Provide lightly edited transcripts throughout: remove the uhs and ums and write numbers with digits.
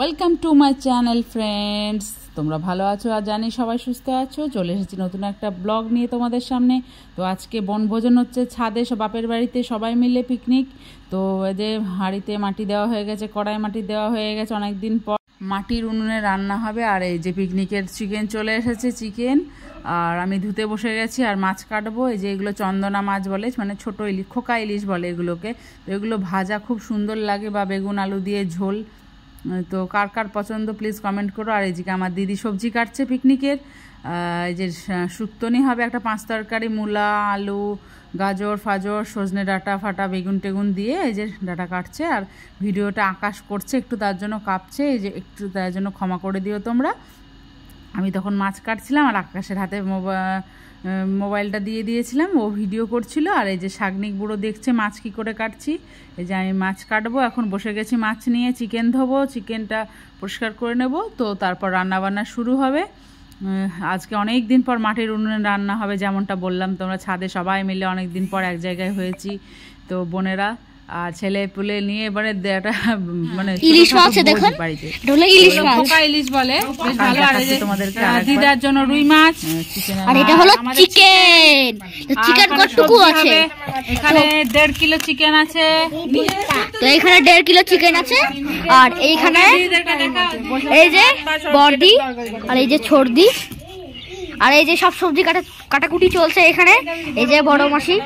Welcome to my channel friends. তোমরা ভালো আছো আর জানি সবাই সুস্থ আছো। চলে এসেছি নতুন একটা ব্লগ নিয়ে তোমাদের সামনে। তো আজকে বনভোজন হচ্ছে ছাদে, বাপের বাড়িতে সবাই মিলে পিকনিক। তো এই যে হাঁড়িতে মাটি দেওয়া হয়ে গেছে, কড়াই মাটি দেওয়া হয়ে গেছে, অনেকদিন পর মাটির উনুনে রান্না হবে। আর এই যে পিকনিকের চিকেন চলে এসেছে, চিকেন। আর আমি ধুতে বসে গেছি আর মাছ কাটবো। এই যে এগুলো চন্দনা মাছ বলে, মানে ছোটো ইলিশ, খোকা ইলিশ বলে এগুলোকে। তো এগুলো ভাজা খুব সুন্দর লাগে, বা বেগুন আলু দিয়ে ঝোল। তো কার কার পছন্দ প্লিজ কমেন্ট করো। আর এইদিকে আমার দিদি সবজি কাটছে পিকনিকের। এই যে শুক্তনি হবে একটা 5 তরকারি, মূলা, আলু, গাজর ফাজর, সজনে ডাঁটা ফাটা, বেগুন টেগুন দিয়ে এই যে ডাঁটা কাটছে। আর ভিডিওটা আকাশ করছে একটু, তার জন্য কাঁপছে। এই যে একটু তার জন্য ক্ষমা করে দিও তোমরা। আমি তখন মাছ কাটছিলাম আর আকাশের হাতে মোবাইলটা দিয়ে দিয়েছিলাম, ও ভিডিও করছিল। আর এই যে শাগনিক বুড়ো দেখছে মাছ কি করে কাটছি। এই যে আমি মাছ কাটবো, এখন বসে গেছি মাছ নিয়ে। চিকেন ধোবো, চিকেনটা পরিষ্কার করে নেব, তো তারপর রান্নাবান্না শুরু হবে। আজকে অনেক দিন পর মাটির উনুনে রান্না হবে, যেমনটা বললাম। তোমরা ছাদে সবাই মিলে অনেক দিন পর এক জায়গায় হয়েছি, তো বোনেরা আর ছেলে পুলে নিয়ে এবারে মানে ইলিশ মাছ দেখুন, ইলিশ মাছ, খোকা ইলিশ বলে, বেশ ভালো। আর তোমাদেরকে দিদার জন্য রুই মাছ, আর এটা হলো চিকেন। চিকেন কতটুকু আছে? এখানে 1.5 কিলো চিকেন আছে। তো এখানে 1.5 কিলো চিকেন আছে। আর এইখানে এই যে বড়দি, আর এই যে ছোড়দি, আর এই যে সব সবজি কাটাকুটি চলছে এখানে। এই যে বড় মাসি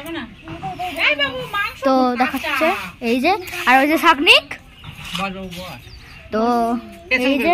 তো দেখাচ্ছে, এই যে। আর ওই যে শাগনিক, তো এই যে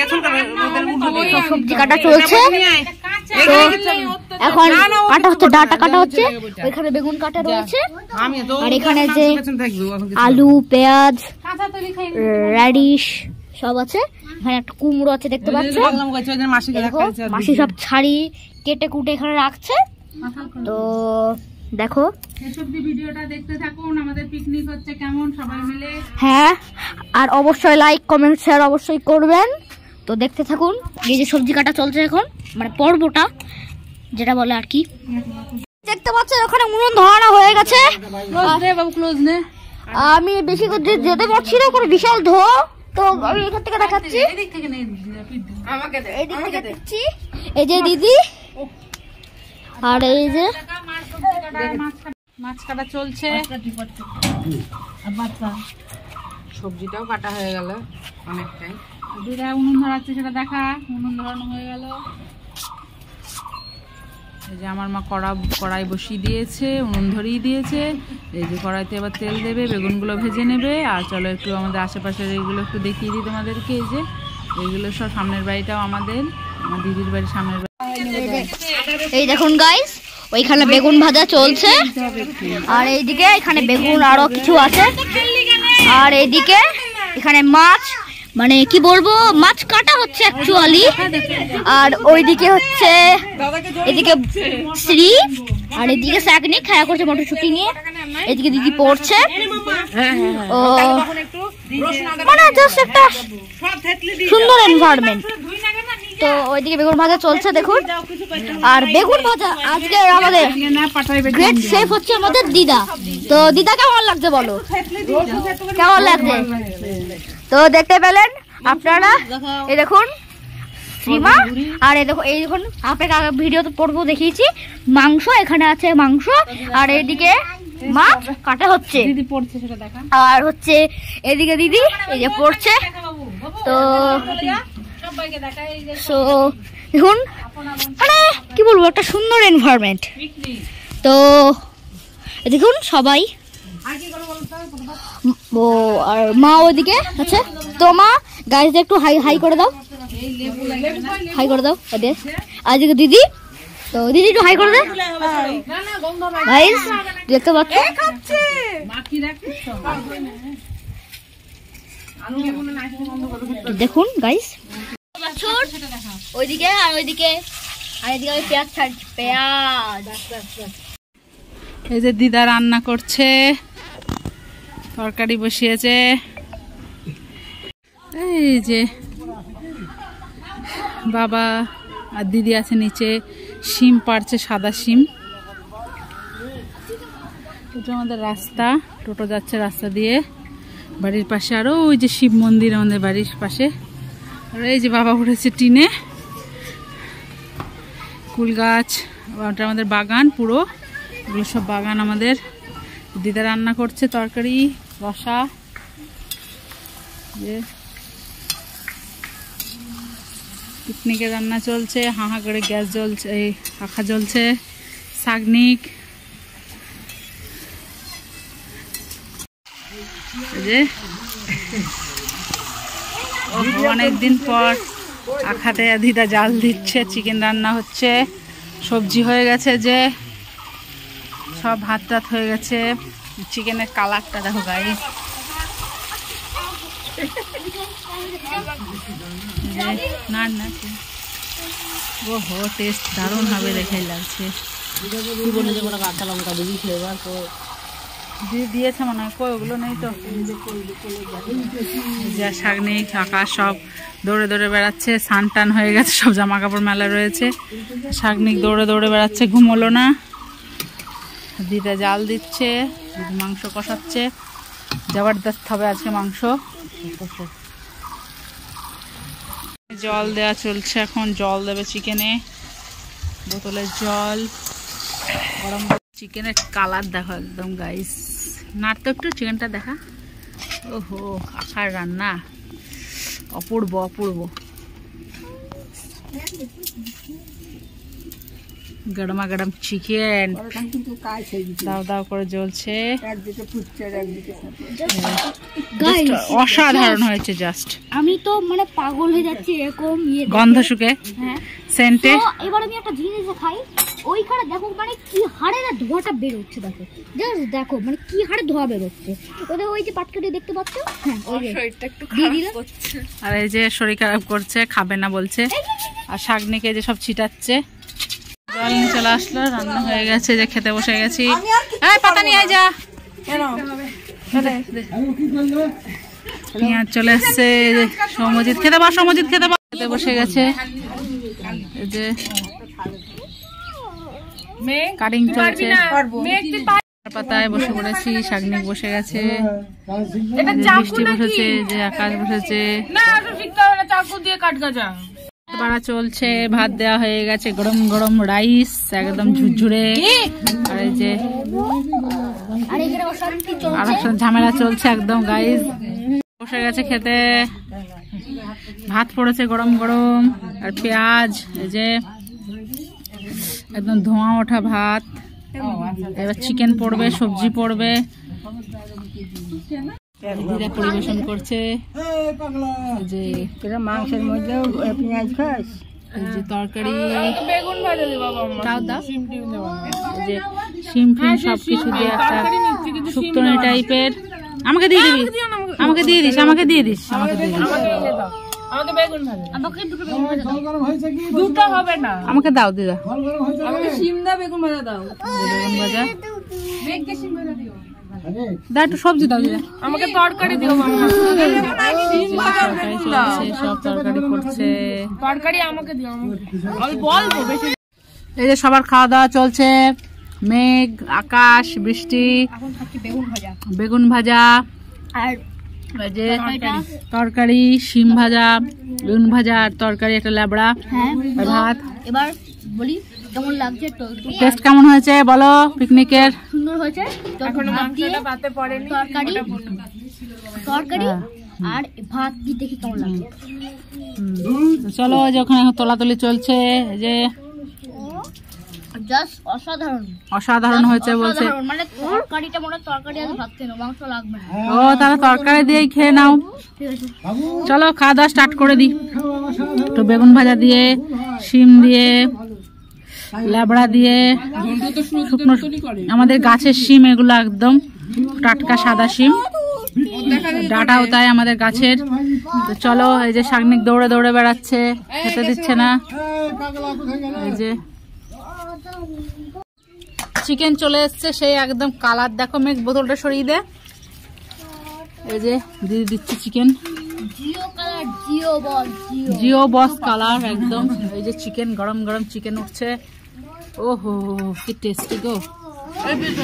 সবজি কাটা চলছে। তো এখন কাটা হচ্ছে, ডাটা কাটা হচ্ছে। ওইখানে বেগুন কাটা রয়েছে। আর এখানে যে আলু, পেঁয়াজ, র্যাডিশ সব আছে। এখানে একটা কুমড়ো আছে, দেখতে পাচ্ছ। মাসি সব ছাড়ি কেটে কুটে এখানে রাখছে। তো দেখো, ভিডিওটা দেখতে থাকুন, আমাদের পিকনিক হচ্ছে কেমন সবাই মিলে। হ্যাঁ, আর অবশ্যই লাইক কমেন্ট শেয়ার অবশ্যই করবেন। তো দেখতে থাকুন। এই যে সবজি কাটা চলছে এখন, মানে পর্বটা যেটা বলে আর কি। দেখতে পাচ্ছেন ওখানে উনুন ধরানো হয়ে গেছে। আমি বেশি যেতে পারছি না, কোনো বিশাল ধোয়া। তো আমি এখান থেকে দেখাচ্ছি, এই যে দিদি, আর এই যে মাছ কাটা চলছে। সবজিটাও কাটা হয়ে গেল অনেকটাই। দিদা উনুন ধরাচ্ছে, সেটা দেখা। উনুন ধরানো হয়ে গেল। এই যে আমার মা কড়াই বসিয়ে দিয়েছে, উনুন ধরিয়ে দিয়েছে। এই যে কড়াইতে এবার তেল দেবে, বেগুনগুলো ভেজে নেবে। আর চলো একটু আমাদের আশেপাশের এইগুলো একটু দেখিয়ে দিই তোমাদেরকে। এই যে এইগুলো সব সামনের বাড়িটাও আমাদের, আমার দিদির বাড়ির সামনের বাড়ি। এই দেখুন গাইস, ওইখানে বেগুন ভাজা চলছে। আর এইদিকে এখানে বেগুন আরো কিছু আছে। আর এইদিকে এখানে মাছ, মানে কি বলবো, মাছ কাটা হচ্ছে অ্যাকচুয়ালি। আর ওইদিকে হচ্ছে, এদিকে শ্রী, আর এদিকে শাগনিক খেলা করছে মটরশুঁটি নিয়ে। এদিকে দিদি পড়ছে। ও মানে জাস্ট একটা সুন্দর এনভায়রনমেন্ট। তো ওইদিকে বেগুন ভাজা চলছে দেখুন। আর বেগুন ভাজা আজকে আমাদের গ্রেট শেফ হচ্ছে আমাদের দিদা। তো দিদা কেমন লাগছে বলো, কেমন লাগছে? তো দেখতে পেলেন আপনারা, এই দেখুন শ্রীমা। আর এই দেখুন, আপনাকে ভিডিও তো পড়বো দেখিয়েছি, মাংস এখানে আছে, মাংস। আর এইদিকে মাছ কাটা হচ্ছে, আর হচ্ছে এদিকে দিদি এই যে পড়ছে। তো দেখুন, মানে কি বলবো, একটা সুন্দর এনভায়রনমেন্ট। তো দেখুন সবাই, ও আর মা ওদিকে আছে। তো মা গাইজ একটু হাই করে দাও, হাই করে দাও ওদের। আজকে দিদি, তো দিদি একটু হাই করে দে গাইজ, দেখতে পাচ্ছ। দেখুন গাইজ, ওইদিকে আর ওইদিকে, আর এদিকে আমি পেঁয়াজ ছাড়ছি, পেঁয়াজ। এই যে দিদা রান্না করছে, তরকারি বসিয়েছে। এই যে বাবা আর দিদি আছে নিচে, শিম পাড়ছে, সাদা শিম। এটা আমাদের রাস্তা, টোটো যাচ্ছে রাস্তা দিয়ে। বাড়ির পাশে আরো ওই যে শিব মন্দির আমাদের বাড়ির পাশে। আর এই যে বাবা উঠেছে টিনে, কুল গাছ, ওটা আমাদের বাগান পুরো, এগুলো সব বাগান আমাদের। দিদা রান্না করছে তরকারি রসা, যে পিকনিকের রান্না চলছে, হাঁ করে গ্যাস জ্বলছে, এই পাখা জ্বলছে, শাগনিক, যে অনেকদিন পর আখাতে দিদা জাল দিচ্ছে, চিকেন রান্না হচ্ছে, সবজি হয়ে গেছে, যে সব ভাত টাত হয়ে গেছে। চিকেনের কালারটা দেখো গাইস, না না ও হো টেস্ট দারুণ হবে দেখে লাগছে। কাঁচা লঙ্কা দিবি ফ্লেভার দিয়েছে মনে হয়, কই ওগুলো নেই তো। শাগনিক আকাশ সব দৌড়ে দৌড়ে বেড়াচ্ছে, সান টান হয়ে গেছে, সব জামা কাপড় মেলা রয়েছে। শাগনিক দৌড়ে দৌড়ে বেড়াচ্ছে, ঘুমোলো না। দিদা জাল দিচ্ছে, মাংস কষাচ্ছে, জবরদস্ত হবে আজকে মাংস। জল দেওয়া চলছে, এখন জল দেবে চিকেনে, বোতলের জল গরম। চিকেনের কালার দেখো একদম গাইস, নাড়তো একটু চিকেনটা দেখা। ওহো আখার রান্না, অপূর্ব অপূর্ব, গরমা গরম চিকেন দাও দাও করে জ্বলছে, অসাধারণ হয়েছে। জাস্ট আমি তো মানে পাগল হয়ে যাচ্ছি এরকম গন্ধ শুকে সেন্টে। এবার আমি একটা জিনিস দেখাই, ওইখানে দেখো মানে কি হারে না ধোঁয়াটা বের হচ্ছে, দেখো জাস্ট দেখো মানে কি হারে ধোঁয়া বের হচ্ছে। ওদের ওই যে পাটকাটি দেখতে পাচ্ছ, হ্যাঁ শরীরটা একটু খারাপ করছে, আর এই যে শরীর খারাপ করছে, খাবে না বলছে। আর শাগনিকে যে সব ছিটাচ্ছে, জল নিয়ে চলে আসলো, রান্না হয়ে গেছে, যে খেতে বসে গেছি। এই পাতা নিয়ে আয় যা, পেঁয়াজ চলে এসছে, সমজিৎ খেতে বস, সমজিৎ খেতে বস, খেতে বসে গেছে। এই যে কাটিং চলছে, পাতায় বসে পড়েছি, শাগনিক বসে গেছে, বৃষ্টি বসেছে, যে আকাশ বসেছে, বাড়া চলছে, ভাত দেওয়া হয়ে গেছে, গরম গরম রাইস একদম ঝুরঝুরে। আর এই যে আর ঝামেলা চলছে একদম গাইস, বসে গেছে খেতে, ভাত পড়েছে গরম গরম, আর পেঁয়াজ, এই যে একদম ধোঁয়া ওঠা ভাত। এবার চিকেন পড়বে, সবজি পড়বে, দিদা পরিবেশন করছে। যে মাংসের মধ্যে পেঁয়াজ খাস, এই যে তরকারি, বেগুন ভাজা দি বাবা, দাও দাও, যে শিম ফিম সবকিছু দিয়ে একটা শুক্তনি টাইপের। আমাকে দিয়ে দিবি, আমাকে দিয়ে দিস, আমাকে দিয়ে দিস, আমাকে দিয়ে দিস, আমাকে বেগুন ভাজা, আমাকে দুটো বেগুন ভাজা দাও, দুটো হবে না, আমাকে দাও দিদা, আমাকে শিম দাও, বেগুন ভাজা দাও, বেগুন ভাজা, মেঘকে শিম ভাজা দিও, দাও একটু সবজি দাও দিদা, আমাকে তরকারি দিও মামা, শিম ভাজা বেগুন দাও, সব তরকারি করছে, তরকারি আমাকে দিও, আমি বলবো বেশি। এই যে সবার খাওয়া দাওয়া চলছে, মেঘ আকাশ বৃষ্টি, এখন খাচ্ছি বেগুন ভাজা, বেগুন ভাজা, আর এই যে তরকারি, শিম ভাজা, বেগুন ভাজা, আর তরকারি একটা ল্যাবড়া, ভাত। এবার বলি কেমন লাগছে, টেস্ট কেমন হয়েছে বলো পিকনিকের? সুন্দর হয়েছে। এখনো মাংসটা ভাতে পড়েনি, তরকারি তরকারি আর ভাত দিয়ে দেখি কেমন লাগছে। চলো যে ওখানে তোলাতুলি চলছে, যে জাস্ট অসাধারণ অসাধারণ হয়েছে বলছে, মানে তরকারিটা মনে তরকারি আর ভাত খেয়ে মাংস লাগবে না। ও তাহলে তরকারি দিয়েই খেয়ে নাও। চলো খাওয়া দাওয়া স্টার্ট করে দিই। তো বেগুন ভাজা দিয়ে, শিম দিয়ে, ল্যাবড়া দিয়ে, শুকনো আমাদের গাছের শিম, এগুলো একদম টাটকা সাদা শিম, ডাটাও তাই আমাদের গাছের। তো চলো এই যে শাগনিক দৌড়ে দৌড়ে বেড়াচ্ছে, খেতে দিচ্ছে না। এই যে চিকেন চলে এসছে, সেই একদম কালার দেখো, মেঘ বোতলটা সরিয়ে দে। এই যে দিয়ে দিচ্ছি চিকেন, জিও বস কালার একদম। এই যে চিকেন, গরম গরম চিকেন উঠছে, ওহো কি টেস্টি গো।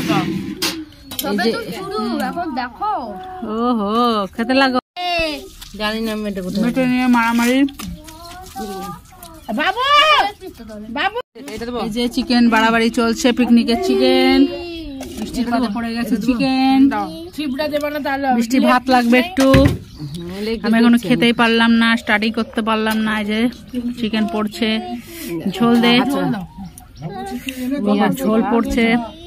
এখন দেখো, ওহো খেতে লাগো। জানি না মেটে নিয়ে মারামারি। বাবু বাবু এই যে চিকেন বাড়াবাড়ি চলছে, পিকনিকের চিকেন। বৃষ্টির পাতে পড়ে গেছে চিকেন। বৃষ্টি ভাত লাগবে একটু। আমি এখনো খেতেই পারলাম না, স্টার্টই করতে পারলাম না। এই যে চিকেন পড়ছে, ঝোল দে, ঝোল পড়ছে।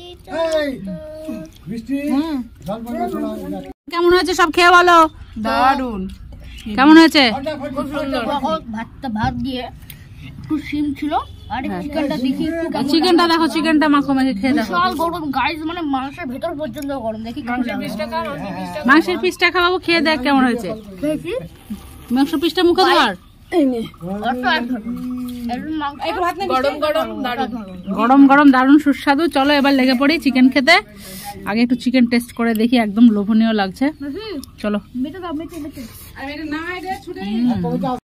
কেমন হয়েছে সব খেয়ে বলো? দারুন। কেমন হয়েছে? ভাতটা ভাত দিয়ে একটু শিম ছিল আর চিকেনটা দেখি, চিকেনটা দেখো, চিকেনটা মাখো মাখে খেয়ে দেখো। বিশাল গরম গাইস, মানে মাংসের ভেতর পর্যন্ত গরম। দেখি মাংসের পিসটা খাওয়াবো, খেয়ে দেখ কেমন হয়েছে। মাংসের পিসটা মুখে ধর। গরম গরম দারুণ সুস্বাদু। চলো এবার লেগে পড়ি চিকেন খেতে। আগে একটু চিকেন টেস্ট করে দেখি, একদম লোভনীয় লাগছে। চলো।